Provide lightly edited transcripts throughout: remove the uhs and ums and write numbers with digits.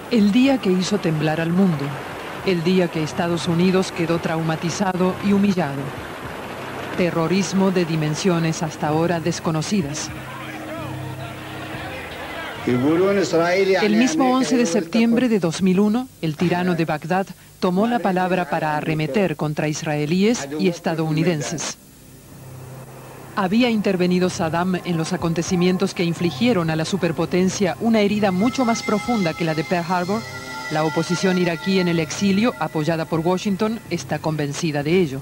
El día que hizo temblar al mundo. El día que Estados Unidos quedó traumatizado y humillado. Terrorismo de dimensiones hasta ahora desconocidas. El mismo 11 de septiembre de 2001, el tirano de Bagdad tomó la palabra para arremeter contra israelíes y estadounidenses. ¿Había intervenido Saddam en los acontecimientos que infligieron a la superpotencia una herida mucho más profunda que la de Pearl Harbor? La oposición iraquí en el exilio, apoyada por Washington, está convencida de ello.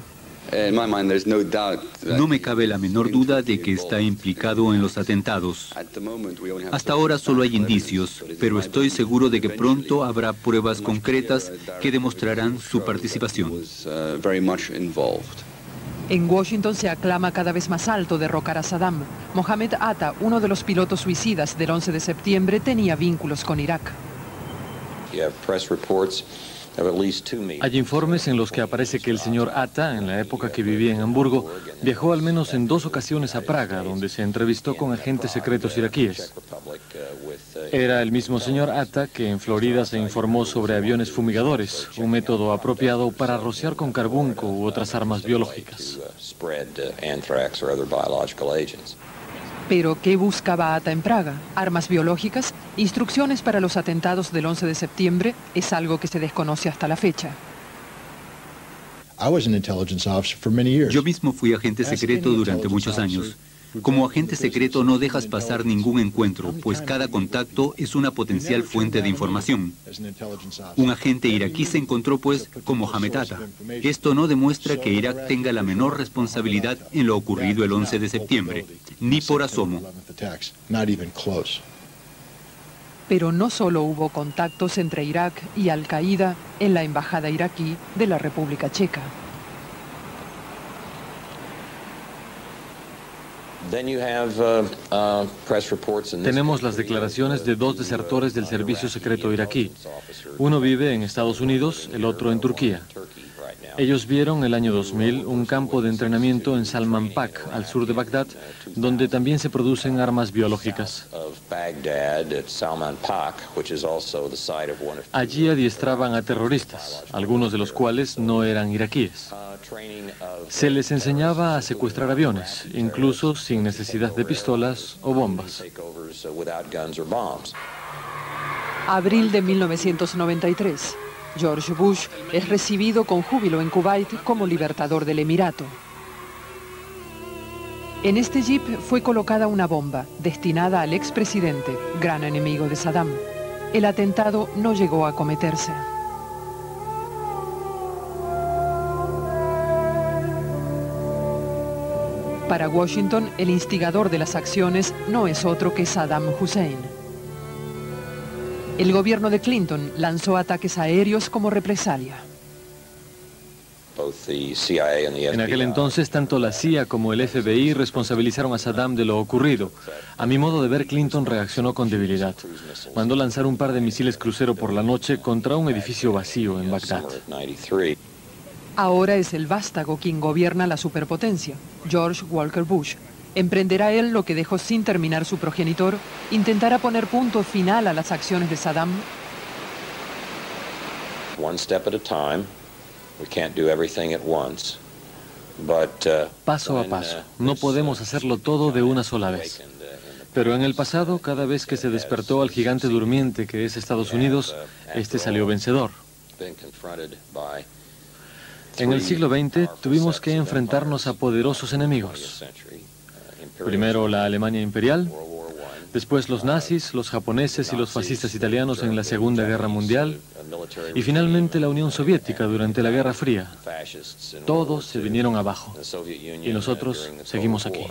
No me cabe la menor duda de que está implicado en los atentados. Hasta ahora solo hay indicios, pero estoy seguro de que pronto habrá pruebas concretas que demostrarán su participación. En Washington se aclama cada vez más alto derrocar a Saddam. Mohammed Atta, uno de los pilotos suicidas del 11 de septiembre, tenía vínculos con Irak. Hay informes en los que aparece que el señor Atta, en la época que vivía en Hamburgo, viajó al menos en 2 ocasiones a Praga, donde se entrevistó con agentes secretos iraquíes. Era el mismo señor Atta que en Florida se informó sobre aviones fumigadores, un método apropiado para rociar con carbunco u otras armas biológicas. ¿Pero qué buscaba Atta en Praga? ¿Armas biológicas? ¿Instrucciones para los atentados del 11 de septiembre? Es algo que se desconoce hasta la fecha. Yo mismo fui agente secreto durante muchos años. Como agente secreto no dejas pasar ningún encuentro, pues cada contacto es una potencial fuente de información. Un agente iraquí se encontró, pues, con Mohammed Atta. Esto no demuestra que Irak tenga la menor responsabilidad en lo ocurrido el 11 de septiembre, ni por asomo. Pero no solo hubo contactos entre Irak y Al-Qaeda en la embajada iraquí de la República Checa. Tenemos las declaraciones de 2 desertores del servicio secreto iraquí. Uno vive en Estados Unidos, el otro en Turquía. Ellos vieron el año 2000 un campo de entrenamiento en Salman Pak, al sur de Bagdad, donde también se producen armas biológicas. Allí adiestraban a terroristas, algunos de los cuales no eran iraquíes. Se les enseñaba a secuestrar aviones, incluso sin necesidad de pistolas o bombas. Abril de 1993. George Bush es recibido con júbilo en Kuwait como libertador del Emirato. En este jeep fue colocada una bomba destinada al expresidente, gran enemigo de Saddam. El atentado no llegó a cometerse. Para Washington, el instigador de las acciones no es otro que Saddam Hussein. El gobierno de Clinton lanzó ataques aéreos como represalia. En aquel entonces, tanto la CIA como el FBI responsabilizaron a Saddam de lo ocurrido. A mi modo de ver, Clinton reaccionó con debilidad. Mandó lanzar un par de misiles crucero por la noche contra un edificio vacío en Bagdad. Ahora es el vástago quien gobierna la superpotencia, George Walker Bush. ¿Emprenderá él lo que dejó sin terminar su progenitor? ¿Intentará poner punto final a las acciones de Saddam? Paso a paso. No podemos hacerlo todo de una sola vez. Pero en el pasado, cada vez que se despertó al gigante durmiente que es Estados Unidos, este salió vencedor. En el siglo XX tuvimos que enfrentarnos a poderosos enemigos. Primero la Alemania imperial, después los nazis, los japoneses y los fascistas italianos en la Segunda Guerra Mundial, y finalmente la Unión Soviética durante la Guerra Fría. Todos se vinieron abajo, y nosotros seguimos aquí.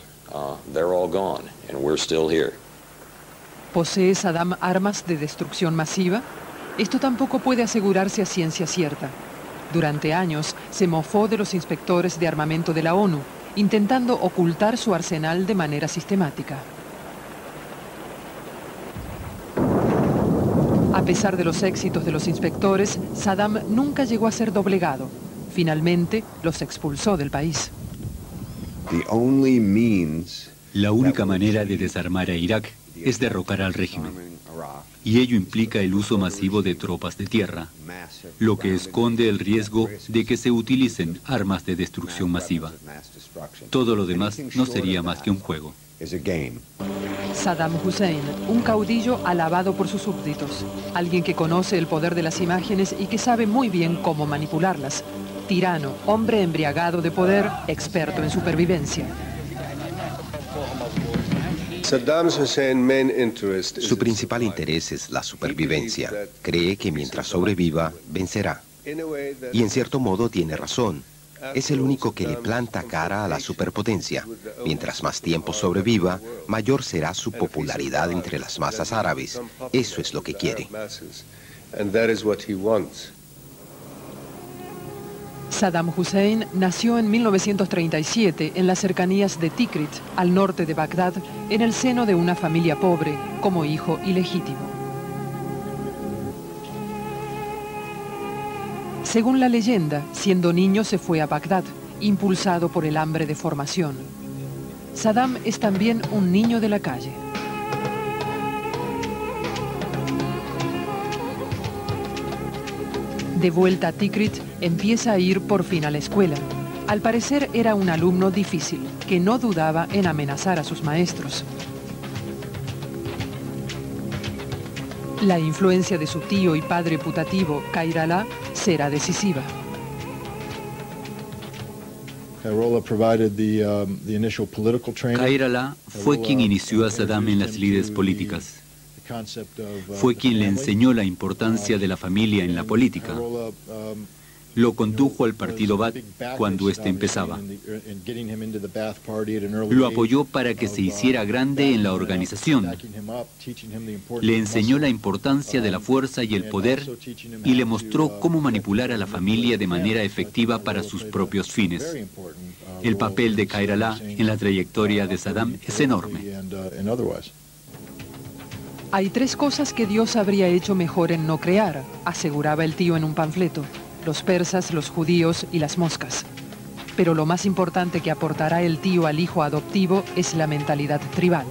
¿Posee Saddam armas de destrucción masiva? Esto tampoco puede asegurarse a ciencia cierta. Durante años se mofó de los inspectores de armamento de la ONU, intentando ocultar su arsenal de manera sistemática. A pesar de los éxitos de los inspectores, Saddam nunca llegó a ser doblegado. Finalmente, los expulsó del país. La única manera de desarmar a Irak es derrocar al régimen. y ello implica el uso masivo de tropas de tierra, lo que esconde el riesgo de que se utilicen armas de destrucción masiva. Todo lo demás no sería más que un juego. Saddam Hussein, un caudillo alabado por sus súbditos, alguien que conoce el poder de las imágenes y que sabe muy bien cómo manipularlas. Tirano, hombre embriagado de poder, experto en supervivencia. Su principal interés es la supervivencia. Cree que mientras sobreviva, vencerá. Y en cierto modo tiene razón. Es el único que le planta cara a la superpotencia. Mientras más tiempo sobreviva, mayor será su popularidad entre las masas árabes. Eso es lo que quiere. Saddam Hussein nació en 1937 en las cercanías de Tikrit, al norte de Bagdad, en el seno de una familia pobre, como hijo ilegítimo. Según la leyenda, siendo niño se fue a Bagdad, impulsado por el hambre de formación. Saddam es también un niño de la calle. De vuelta a Tikrit, empieza a ir por fin a la escuela. Al parecer era un alumno difícil, que no dudaba en amenazar a sus maestros. La influencia de su tío y padre putativo, Khairallah, será decisiva. Khairallah fue quien inició a Saddam en las lides políticas. Fue quien le enseñó la importancia de la familia en la política. Lo condujo al partido Ba'ath cuando éste empezaba. Lo apoyó para que se hiciera grande en la organización. Le enseñó la importancia de la fuerza y el poder y le mostró cómo manipular a la familia de manera efectiva para sus propios fines. El papel de Khairallah en la trayectoria de Saddam es enorme. Hay tres cosas que Dios habría hecho mejor en no crear, aseguraba el tío en un panfleto: los persas, los judíos y las moscas. Pero lo más importante que aportará el tío al hijo adoptivo es la mentalidad tribal.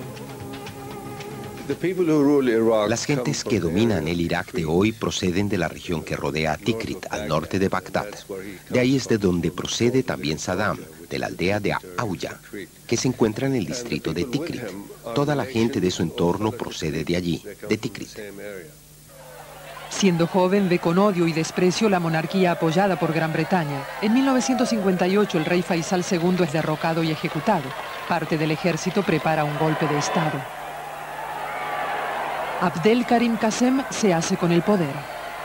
Las gentes que dominan el Irak de hoy proceden de la región que rodea a Tikrit, al norte de Bagdad. De ahí es de donde procede también Saddam, de la aldea de Auya, que se encuentra en el distrito de Tikrit. Toda la gente de su entorno procede de allí, de Tikrit. Siendo joven, ve con odio y desprecio la monarquía apoyada por Gran Bretaña. En 1958 el rey Faisal II es derrocado y ejecutado. Parte del ejército prepara un golpe de Estado. Abdel Karim Qasem se hace con el poder.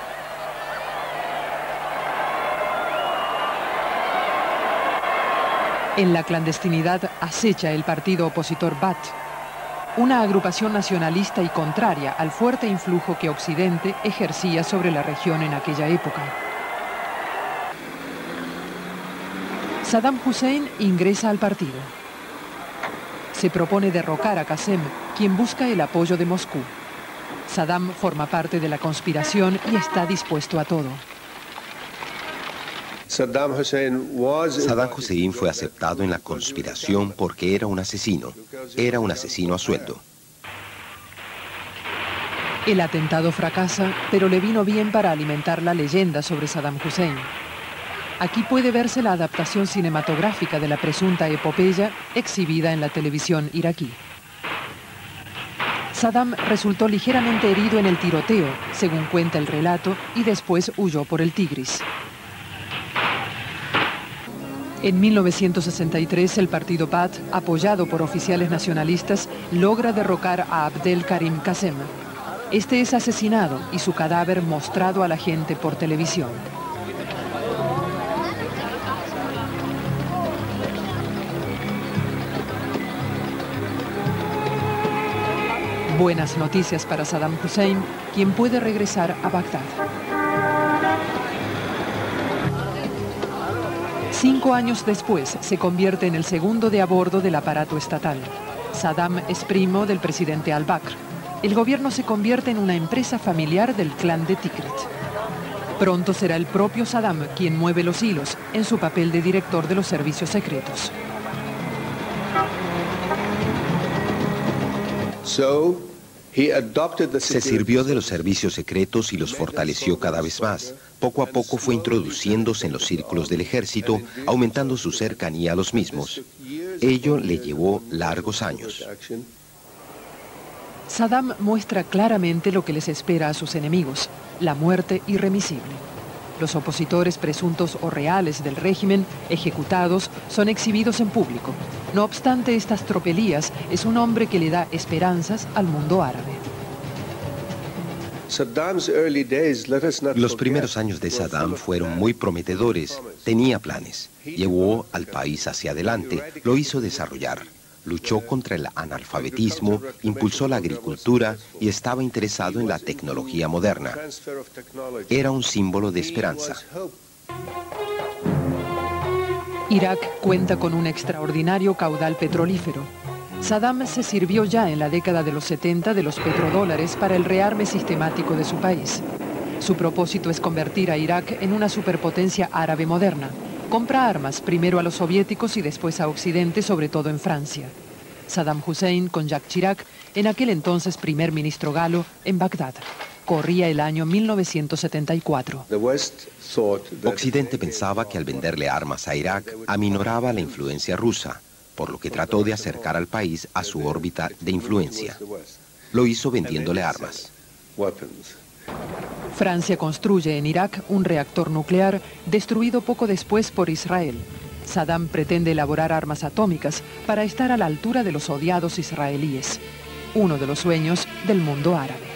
En la clandestinidad acecha el partido opositor Ba'ath, una agrupación nacionalista y contraria al fuerte influjo que Occidente ejercía sobre la región en aquella época. Saddam Hussein ingresa al partido. Se propone derrocar a Qasem, quien busca el apoyo de Moscú. Saddam forma parte de la conspiración y está dispuesto a todo. Saddam Hussein fue aceptado en la conspiración porque era un asesino. Era un asesino a sueldo. El atentado fracasa, pero le vino bien para alimentar la leyenda sobre Saddam Hussein. Aquí puede verse la adaptación cinematográfica de la presunta epopeya exhibida en la televisión iraquí. Saddam resultó ligeramente herido en el tiroteo, según cuenta el relato, y después huyó por el Tigris. En 1963, el partido Ba'ath, apoyado por oficiales nacionalistas, logra derrocar a Abdel Karim Qasem. Este es asesinado y su cadáver mostrado a la gente por televisión. Buenas noticias para Saddam Hussein, quien puede regresar a Bagdad. 5 años después, se convierte en el segundo de a bordo del aparato estatal. Saddam es primo del presidente al-Bakr. El gobierno se convierte en una empresa familiar del clan de Tikrit. Pronto será el propio Saddam quien mueve los hilos en su papel de director de los servicios secretos. Se sirvió de los servicios secretos y los fortaleció cada vez más. Poco a poco fue introduciéndose en los círculos del ejército, aumentando su cercanía a los mismos. Ello le llevó largos años. Saddam muestra claramente lo que les espera a sus enemigos, la muerte irremisible. Los opositores presuntos o reales del régimen, ejecutados, son exhibidos en público. No obstante estas tropelías, es un hombre que le da esperanzas al mundo árabe. Los primeros años de Saddam fueron muy prometedores. Tenía planes. Llevó al país hacia adelante, lo hizo desarrollar. Luchó contra el analfabetismo, impulsó la agricultura y estaba interesado en la tecnología moderna. Era un símbolo de esperanza. Irak cuenta con un extraordinario caudal petrolífero. Saddam se sirvió ya en la década de los 70 de los petrodólares para el rearme sistemático de su país. Su propósito es convertir a Irak en una superpotencia árabe moderna. Compra armas primero a los soviéticos y después a Occidente, sobre todo en Francia. Saddam Hussein con Jacques Chirac, en aquel entonces primer ministro galo, en Bagdad. Corría el año 1974. Occidente pensaba que al venderle armas a Irak aminoraba la influencia rusa, por lo que trató de acercar al país a su órbita de influencia. Lo hizo vendiéndole armas. Francia construye en Irak un reactor nuclear destruido poco después por Israel. Saddam pretende elaborar armas atómicas para estar a la altura de los odiados israelíes. Uno de los sueños del mundo árabe.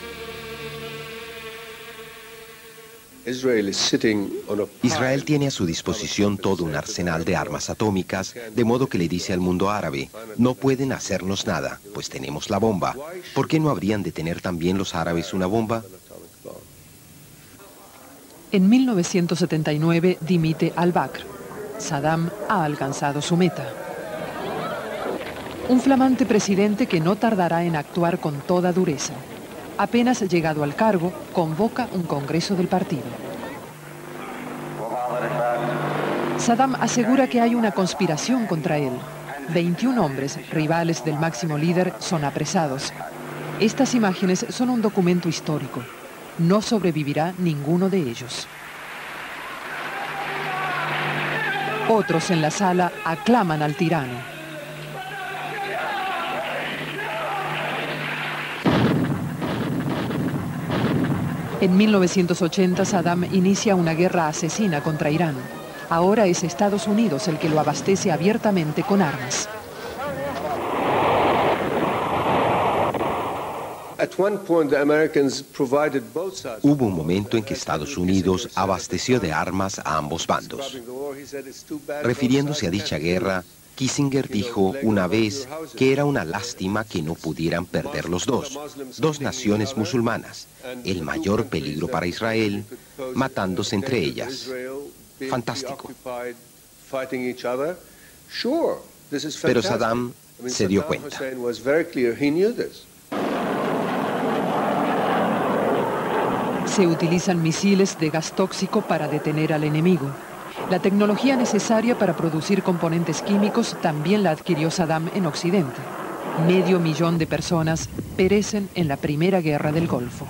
Israel tiene a su disposición todo un arsenal de armas atómicas, de modo que le dice al mundo árabe, no pueden hacernos nada, pues tenemos la bomba. ¿Por qué no habrían de tener también los árabes una bomba? En 1979 dimite al-Bakr. Saddam ha alcanzado su meta. Un flamante presidente que no tardará en actuar con toda dureza. Apenas llegado al cargo, convoca un congreso del partido. Saddam asegura que hay una conspiración contra él. 21 hombres, rivales del máximo líder, son apresados. Estas imágenes son un documento histórico. No sobrevivirá ninguno de ellos. Otros en la sala aclaman al tirano. En 1980, Saddam inicia una guerra asesina contra Irán. Ahora es Estados Unidos el que lo abastece abiertamente con armas. Hubo un momento en que Estados Unidos abasteció de armas a ambos bandos. Refiriéndose a dicha guerra, Kissinger dijo una vez que era una lástima que no pudieran perder los dos naciones musulmanas, el mayor peligro para Israel, matándose entre ellas. Fantástico. Pero Saddam se dio cuenta. Se utilizan misiles de gas tóxico para detener al enemigo. La tecnología necesaria para producir componentes químicos también la adquirió Saddam en Occidente. 500.000 de personas perecen en la Primera Guerra del Golfo.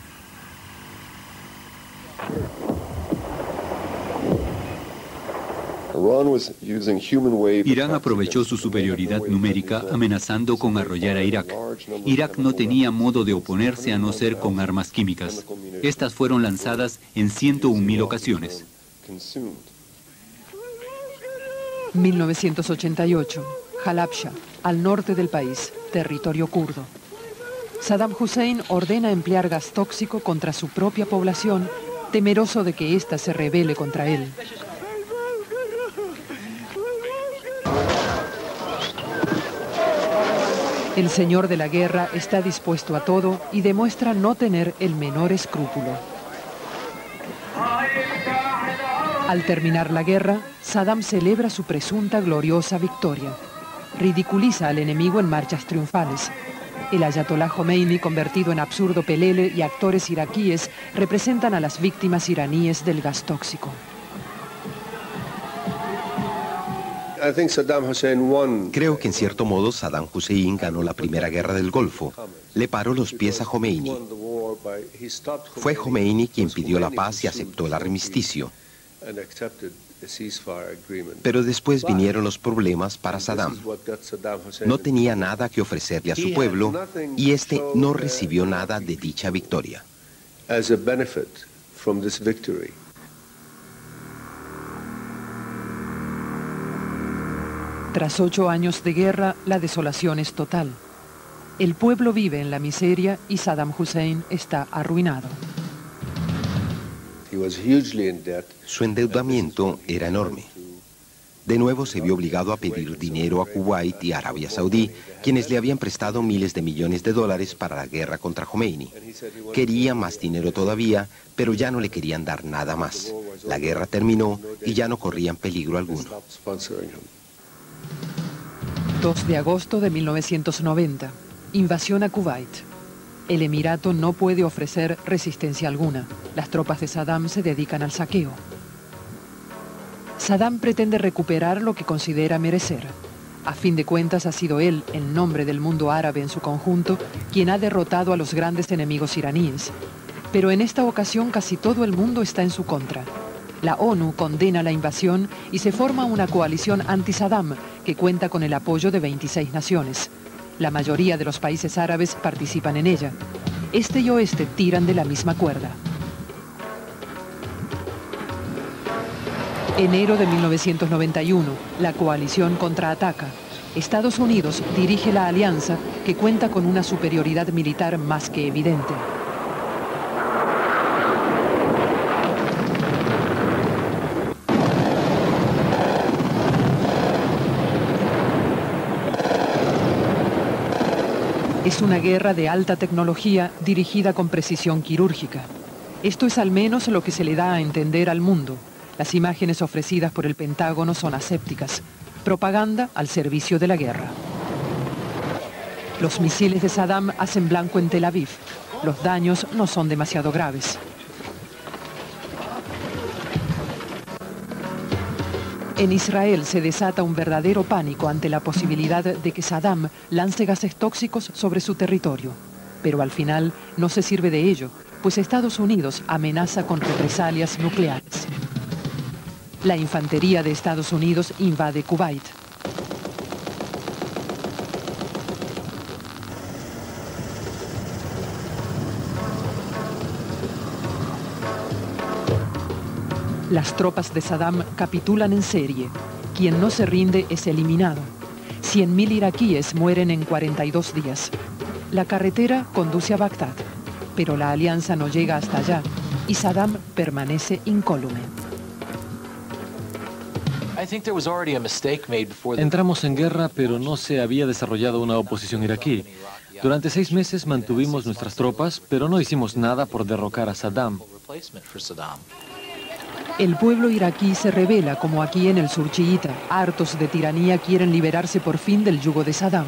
Irán aprovechó su superioridad numérica amenazando con arrollar a Irak. Irak no tenía modo de oponerse a no ser con armas químicas. Estas fueron lanzadas en 101.000 ocasiones. 1988, Halabja, al norte del país, territorio kurdo. Saddam Hussein ordena emplear gas tóxico contra su propia población, temeroso de que ésta se rebele contra él. El señor de la guerra está dispuesto a todo y demuestra no tener el menor escrúpulo. Al terminar la guerra, Saddam celebra su presunta gloriosa victoria. Ridiculiza al enemigo en marchas triunfales. El ayatolá Jomeini, convertido en absurdo pelele, y actores iraquíes representan a las víctimas iraníes del gas tóxico. Creo que en cierto modo Saddam Hussein ganó la primera guerra del Golfo. Le paró los pies a Khomeini. Fue Khomeini quien pidió la paz y aceptó el armisticio. Pero después vinieron los problemas para Saddam. No tenía nada que ofrecerle a su pueblo y este no recibió nada de dicha victoria. Tras 8 años de guerra, la desolación es total. El pueblo vive en la miseria y Saddam Hussein está arruinado. Su endeudamiento era enorme. De nuevo se vio obligado a pedir dinero a Kuwait y Arabia Saudí, quienes le habían prestado miles de millones de dólares para la guerra contra Khomeini. Quería más dinero todavía, pero ya no le querían dar nada más. La guerra terminó y ya no corrían peligro alguno. 2 de agosto de 1990. Invasión a Kuwait. El Emirato no puede ofrecer resistencia alguna. Las tropas de Saddam se dedican al saqueo. Saddam pretende recuperar lo que considera merecer. A fin de cuentas ha sido él, en nombre del mundo árabe en su conjunto, quien ha derrotado a los grandes enemigos iraníes. Pero en esta ocasión casi todo el mundo está en su contra. La ONU condena la invasión y se forma una coalición anti-Saddam que cuenta con el apoyo de 26 naciones. La mayoría de los países árabes participan en ella. Este y oeste tiran de la misma cuerda. Enero de 1991, la coalición contraataca. Estados Unidos dirige la alianza que cuenta con una superioridad militar más que evidente. Es una guerra de alta tecnología dirigida con precisión quirúrgica. Esto es al menos lo que se le da a entender al mundo. Las imágenes ofrecidas por el Pentágono son asépticas. Propaganda al servicio de la guerra. Los misiles de Saddam hacen blanco en Tel Aviv. Los daños no son demasiado graves. En Israel se desata un verdadero pánico ante la posibilidad de que Saddam lance gases tóxicos sobre su territorio. Pero al final no se sirve de ello, pues Estados Unidos amenaza con represalias nucleares. La infantería de Estados Unidos invade Kuwait. Las tropas de Saddam capitulan en serie. Quien no se rinde es eliminado. 100.000 iraquíes mueren en 42 días. La carretera conduce a Bagdad, pero la alianza no llega hasta allá y Saddam permanece incólume. Entramos en guerra, pero no se había desarrollado una oposición iraquí. Durante 6 meses mantuvimos nuestras tropas, pero no hicimos nada por derrocar a Saddam. El pueblo iraquí se rebela como aquí en el sur chiita. Hartos de tiranía quieren liberarse por fin del yugo de Saddam.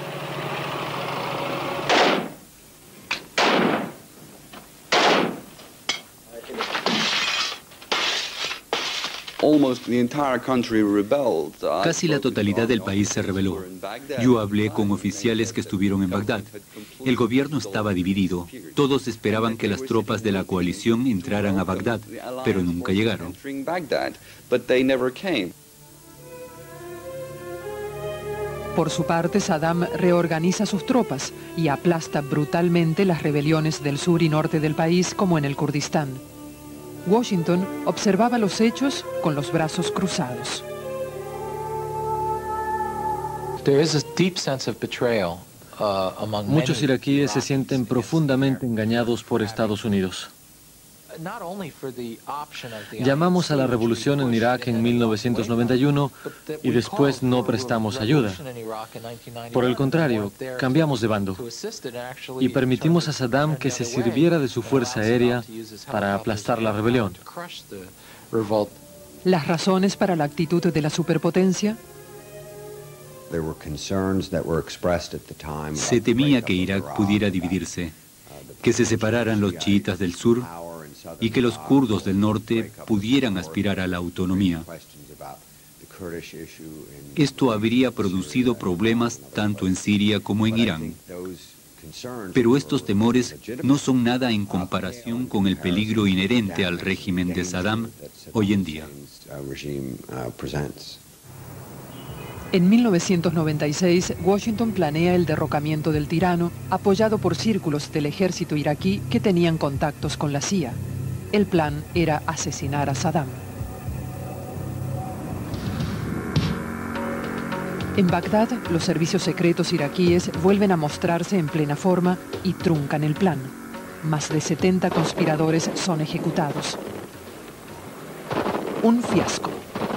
Casi la totalidad del país se rebeló. Yo hablé con oficiales que estuvieron en Bagdad. El gobierno estaba dividido. Todos esperaban que las tropas de la coalición entraran a Bagdad, pero nunca llegaron. Por su parte, Saddam reorganiza sus tropas y aplasta brutalmente las rebeliones del sur y norte del país, como en el Kurdistán. Washington observaba los hechos con los brazos cruzados. Muchos iraquíes se sienten profundamente engañados por Estados Unidos. Llamamos a la revolución en Irak en 1991 y después no prestamos ayuda. Por el contrario, cambiamos de bando y permitimos a Saddam que se sirviera de su fuerza aérea para aplastar la rebelión. ¿Las razones para la actitud de la superpotencia? Se temía que Irak pudiera dividirse, que se separaran los chiitas del sur y que los kurdos del norte pudieran aspirar a la autonomía. Esto habría producido problemas tanto en Siria como en Irán. Pero estos temores no son nada en comparación con el peligro inherente al régimen de Saddam hoy en día. En 1996, Washington planea el derrocamiento del tirano, apoyado por círculos del ejército iraquí que tenían contactos con la CIA. El plan era asesinar a Saddam. En Bagdad, los servicios secretos iraquíes vuelven a mostrarse en plena forma y truncan el plan. Más de 70 conspiradores son ejecutados. Un fiasco.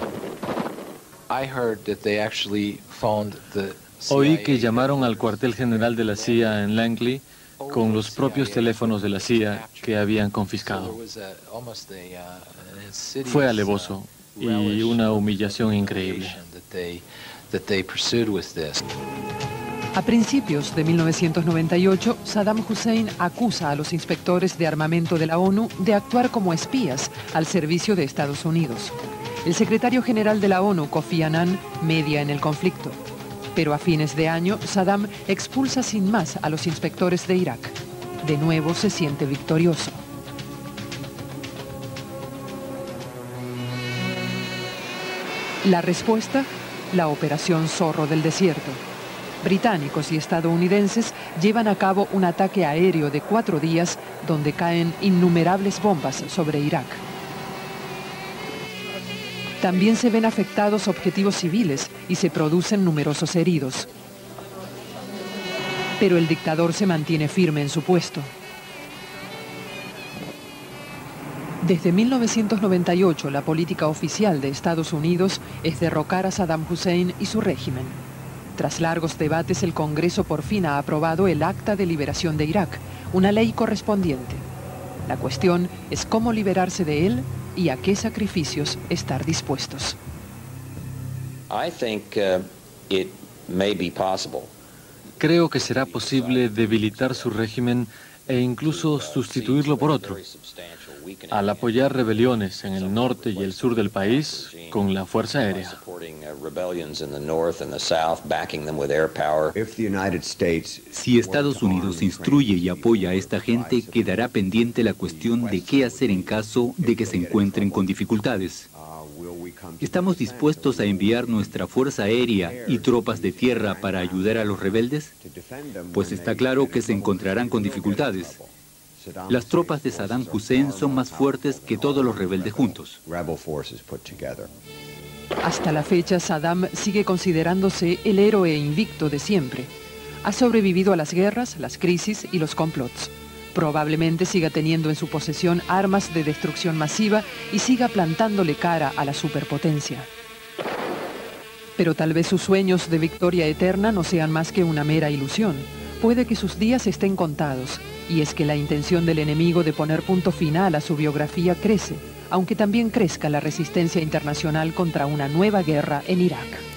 Oí que llamaron al cuartel general de la CIA en Langley con los propios teléfonos de la CIA que habían confiscado. Fue alevoso y una humillación increíble. A principios de 1998, Saddam Hussein acusa a los inspectores de armamento de la ONU de actuar como espías al servicio de Estados Unidos. El secretario general de la ONU, Kofi Annan, media en el conflicto. Pero a fines de año, Saddam expulsa sin más a los inspectores de Irak. De nuevo se siente victorioso. La respuesta, la Operación Zorro del Desierto. Británicos y estadounidenses llevan a cabo un ataque aéreo de 4 días donde caen innumerables bombas sobre Irak. También se ven afectados objetivos civiles y se producen numerosos heridos. Pero el dictador se mantiene firme en su puesto. Desde 1998, la política oficial de Estados Unidos es derrocar a Saddam Hussein y su régimen. Tras largos debates, el Congreso por fin ha aprobado el Acta de Liberación de Irak, una ley correspondiente. La cuestión es cómo liberarse de él y a qué sacrificios estar dispuestos. Creo que será posible debilitar su régimen e incluso sustituirlo por otro, al apoyar rebeliones en el norte y el sur del país con la Fuerza Aérea. Si Estados Unidos instruye y apoya a esta gente, quedará pendiente la cuestión de qué hacer en caso de que se encuentren con dificultades. ¿Estamos dispuestos a enviar nuestra Fuerza Aérea y tropas de tierra para ayudar a los rebeldes? Pues está claro que se encontrarán con dificultades. Las tropas de Saddam Hussein son más fuertes que todos los rebeldes juntos. Hasta la fecha, Saddam sigue considerándose el héroe invicto de siempre. Ha sobrevivido a las guerras, las crisis y los complots. Probablemente siga teniendo en su posesión armas de destrucción masiva y siga plantándole cara a la superpotencia. Pero tal vez sus sueños de victoria eterna no sean más que una mera ilusión. Puede que sus días estén contados, y es que la intención del enemigo de poner punto final a su biografía crece, aunque también crezca la resistencia internacional contra una nueva guerra en Irak.